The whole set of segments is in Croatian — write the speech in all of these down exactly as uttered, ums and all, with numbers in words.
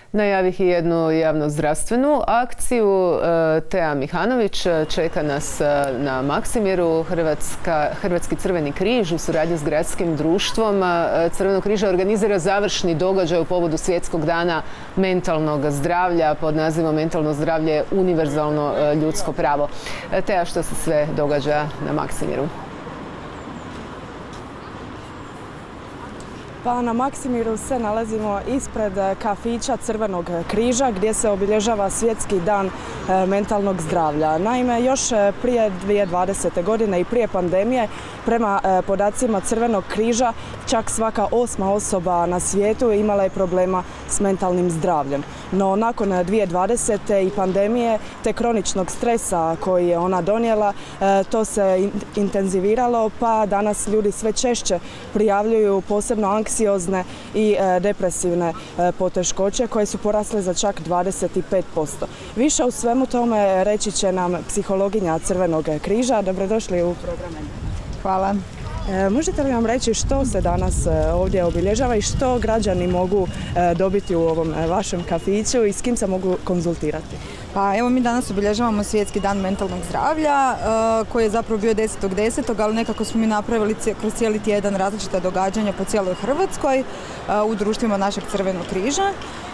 Najavih i jednu javnozdravstvenu akciju. Tea Mihanović čeka nas na Maksimiru. Hrvatska, Hrvatski crveni križ u suradnji s gradskim društvom Crvenog križa organizira završni događaj u povodu Svjetskog dana mentalnog zdravlja pod nazivom Mentalno zdravlje je univerzalno ljudsko pravo. Tea, što se sve događa na Maksimiru? Pa na Maksimiru se nalazimo ispred kafića Crvenog križa gdje se obilježava Svjetski dan mentalnog zdravlja. Naime, još prije dvije tisuće dvadesete. godine i prije pandemije, prema podacima Crvenog križa, čak svaka osma osoba na svijetu imala je problema s mentalnim zdravljem. No nakon dvije tisuće dvadesete. i pandemije te kroničnog stresa koji je ona donijela, to se intenziviralo, pa danas ljudi sve češće prijavljuju posebno anksiozne i depresivne poteškoće koje su porasle za čak dvadeset pet posto. Više u svemu tome reći će nam psihologinja Crvenog križa. Dobrodošli u program. Hvala. E, možete li nam reći što se danas ovdje obilježava i što građani mogu dobiti u ovom vašem kafiću i s kim se mogu konzultirati? Pa evo, mi danas obilježavamo Svjetski dan mentalnog zdravlja koji je zapravo bio desetog desetog ali nekako smo mi napravili kroz cijeli tjedan različita događanja po cijeloj Hrvatskoj u društvima našeg Crvenog križa.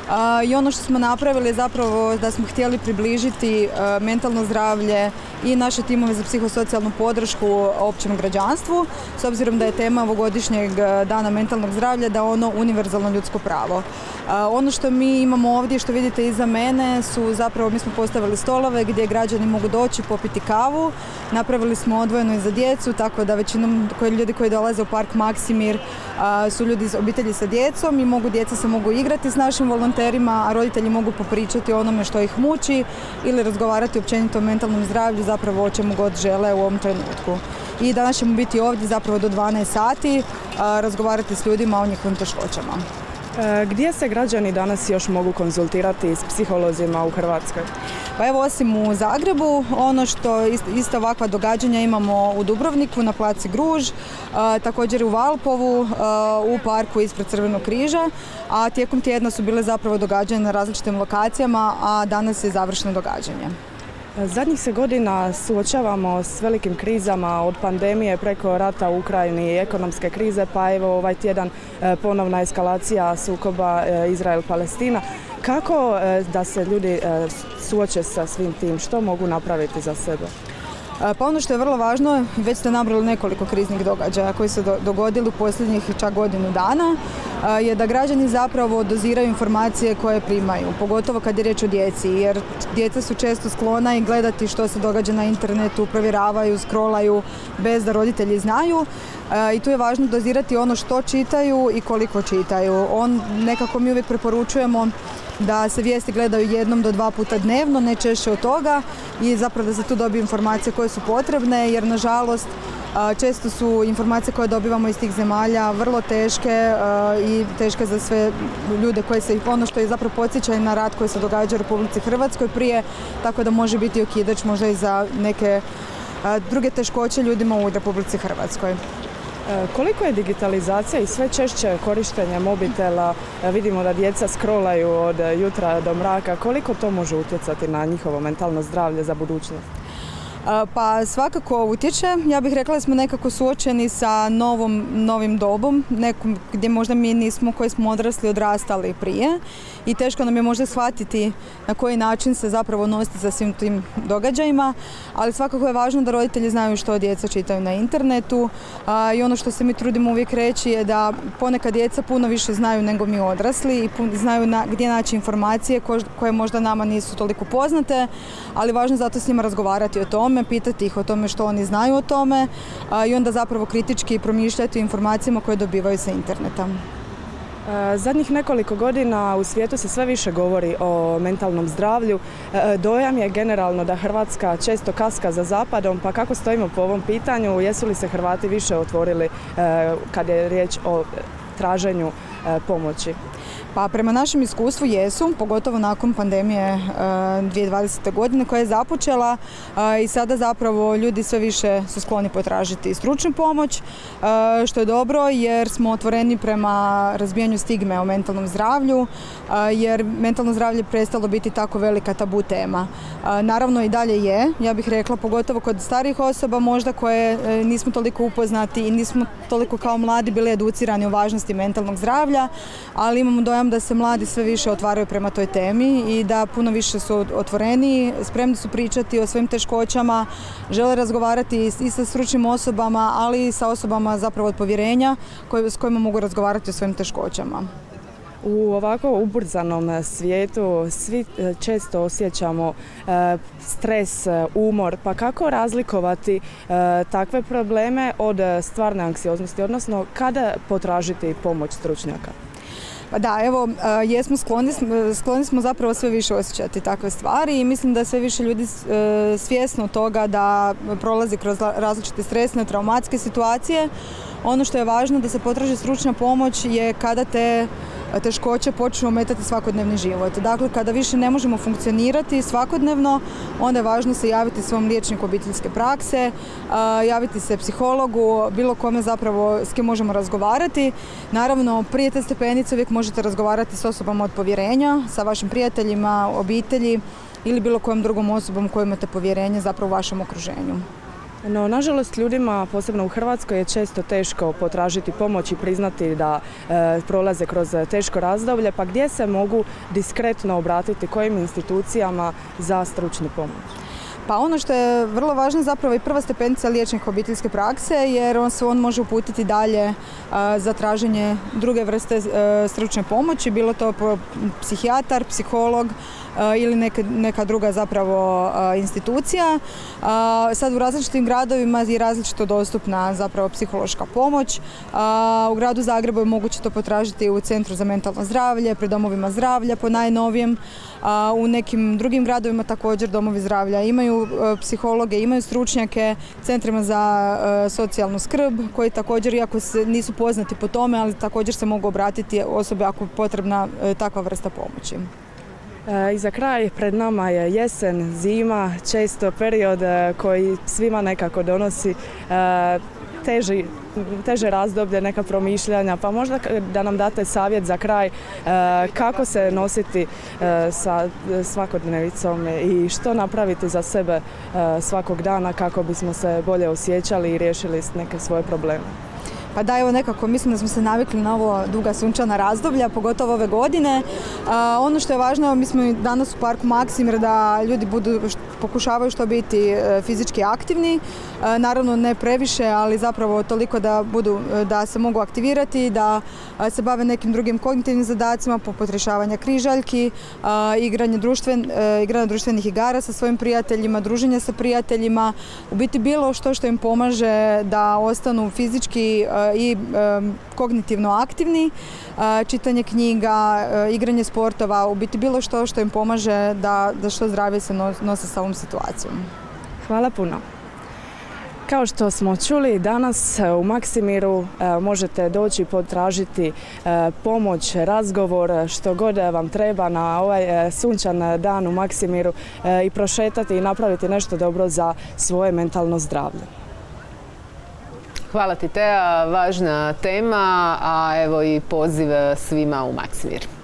I ono što smo napravili je zapravo da smo htjeli približiti mentalno zdravlje i naše timove za psihosocijalnu podršku općem građanstvu, s obzirom da je tema ovogodišnjeg dana mentalnog zdravlja da ono univerzalno ljudsko pravo. Ono što mi imamo ovdje, što vidite iza mene, su zapravo, mi smo postavili stolove gdje građani mogu doći popiti kavu. Napravili smo odvojeno i za djecu, tako da većinom koji, ljudi koji dolaze u park Maksimir su ljudi iz obitelji sa djecom i mogu, djeca se mogu igrati s našim volonterima, a roditelji mogu popričati o onome što ih muči ili razgovarati općenito o mentalnom zdravlju, zapravo o čemu god žele u ovom trenutku. I danas ćemo biti ovdje zapravo do dvanaest sati, razgovarati s ljudima o njihovim teškoćama. Gdje se građani danas još mogu konzultirati s psiholozima u Hrvatskoj? Pa evo, osim u Zagrebu, ono što isto ovakva događanja imamo u Dubrovniku na placi Gruž, također u Valpovu, u parku ispred Crvenog križa, a tijekom tjedna su bile zapravo događanja na različitim lokacijama, a danas je završeno događanje. Zadnjih se godina suočavamo s velikim krizama, od pandemije preko rata u Ukrajini i ekonomske krize, pa evo ovaj tjedan ponovna eskalacija sukoba Izrael-Palestina. Kako da se ljudi suoče sa svim tim? Što mogu napraviti za sebe? Pa ono što je vrlo važno, već ste nabrali nekoliko kriznih događaja koji se dogodili u posljednjih čak godinu dana, je da građani zapravo doziraju informacije koje primaju, pogotovo kad je riječ o djeci, jer djeca su često sklona i gledati što se događa na internetu, provjeravaju, scrollaju bez da roditelji znaju. I tu je važno dozirati ono što čitaju i koliko čitaju. On, nekako mi uvijek preporučujemo da se vijesti gledaju jednom do dva puta dnevno, ne češće od toga, i zapravo da se tu dobiju informacije koje su potrebne, jer nažalost često su informacije koje dobivamo iz tih zemalja vrlo teške i teške za sve ljude koje se, ono što je zapravo podsjećaj na rat koji se događa u Republici Hrvatskoj prije, tako da može biti okidač možda i za neke druge teškoće ljudima u Republici Hrvatskoj. Koliko je digitalizacija i sve češće korištenje mobitela, vidimo da djeca scrollaju od jutra do mraka, koliko to može utjecati na njihovo mentalno zdravlje za budućnost? Pa svakako utječe. Ja bih rekla da smo nekako suočeni sa novom, novim dobom, nekom gdje možda mi nismo, koji smo odrasli, odrastali prije, i teško nam je možda shvatiti na koji način se zapravo nositi sa svim tim događajima, ali svakako je važno da roditelji znaju što djeca čitaju na internetu, a, i ono što se mi trudimo uvijek reći je da ponekad djeca puno više znaju nego mi odrasli i pun, znaju na, gdje naći informacije ko, koje možda nama nisu toliko poznate, ali važno zato s njima razgovarati o tome, pitati ih o tome što oni znaju o tome, a, i onda zapravo kritički promišljati o informacijama koje dobivaju sa interneta. Zadnjih nekoliko godina u svijetu se sve više govori o mentalnom zdravlju. Dojam je generalno da Hrvatska često kaska za zapadom, pa kako stojimo po ovom pitanju? Jesu li se Hrvati više otvorili kad je riječ o traženju pomoći? Pa prema našem iskustvu jesu, pogotovo nakon pandemije dvije tisuće dvadesete. godine koja je započela i sada zapravo ljudi sve više su skloni potražiti stručnu pomoć, što je dobro jer smo otvoreni prema razbijanju stigme o mentalnom zdravlju, jer mentalno zdravlje prestalo biti tako velika tabu tema. Naravno i dalje je, ja bih rekla, pogotovo kod starijih osoba možda koje nismo toliko upoznati i nismo toliko kao mladi bili educirani o važnosti mentalnog zdravlja, ali imamo dojam da se mladi sve više otvaraju prema toj temi i da puno više su otvoreni, spremni su pričati o svojim teškoćama, žele razgovarati i sa stručnim osobama, ali i sa osobama zapravo od povjerenja s kojima mogu razgovarati o svojim teškoćama. U ovako ubrzanom svijetu svi često osjećamo e, stres, umor, pa kako razlikovati e, takve probleme od stvarne anksioznosti, odnosno kada potražiti pomoć stručnjaka? Da, evo, jesmo skloni, skloni smo zapravo sve više osjećati takve stvari i mislim da je sve više ljudi svjesno toga da prolazi kroz različite stresne, traumatske situacije. Ono što je važno da se potraži stručna pomoć je kada te teškoće počnu ometati svakodnevni život. Dakle, kada više ne možemo funkcionirati svakodnevno, onda je važno se javiti svom liječniku obiteljske prakse, javiti se psihologu, bilo kome zapravo s kim možemo razgovarati. Naravno, prije te stepenice uvijek možete razgovarati s osobama od povjerenja, sa vašim prijateljima, obitelji ili bilo kojom drugom osobom koju imate povjerenje zapravo u vašem okruženju. No, nažalost, ljudima, posebno u Hrvatskoj, je često teško potražiti pomoć i priznati da e, prolaze kroz teško razdoblje, pa gdje se mogu diskretno obratiti, kojim institucijama za stručnu pomoć? Pa ono što je vrlo važno zapravo i prva stepenica liječnika obiteljske prakse, jer on se on može uputiti dalje a, za traženje druge vrste a, stručne pomoći, bilo to psihijatar, psiholog a, ili neka, neka druga zapravo a, institucija. A, sad u različitim gradovima je različito dostupna zapravo psihološka pomoć. A, u gradu Zagrebu je moguće to potražiti u Centru za mentalno zdravlje, pri domovima zdravlja po najnovijem. A, u nekim drugim gradovima također domovi zdravlja imaju psihologe, imaju stručnjake, centrima za e, socijalnu skrb koji također, iako se nisu poznati po tome, ali također se mogu obratiti osobe ako je potrebna e, takva vrsta pomoći. E, I za kraj, pred nama je jesen, zima, često period koji svima nekako donosi e, teži, teže razdoblje, neka promišljanja, pa možda da nam date savjet za kraj e, kako se nositi e, sa svakodnevicom i što napraviti za sebe e, svakog dana kako bismo se bolje osjećali i riješili neke svoje probleme. Pa da, evo nekako mislim da smo se navikli na ovo duga sunčana razdoblja, pogotovo ove godine. A, ono što je važno, mi smo danas u parku Maksimir da ljudi budu, pokušavaju što biti e, fizički aktivni. E, naravno ne previše, ali zapravo toliko da, budu, da se mogu aktivirati, da a, se bave nekim drugim kognitivnim zadacima, poput rješavanja križaljki, a, igranje, društven, e, igranje društvenih igara sa svojim prijateljima, druženje sa prijateljima, u biti bilo što što im pomaže da ostanu fizički i kognitivno aktivni, čitanje knjiga, igranje sportova, u biti bilo što što im pomaže da, da što zdravije se nose sa ovom situacijom. Hvala puno. Kao što smo čuli, danas u Maksimiru možete doći potražiti pomoć, razgovor, što god vam treba na ovaj sunčan dan u Maksimiru i prošetati i napraviti nešto dobro za svoje mentalno zdravlje. Hvala ti, Tea, važna tema, a evo i poziv svima u Maksimir.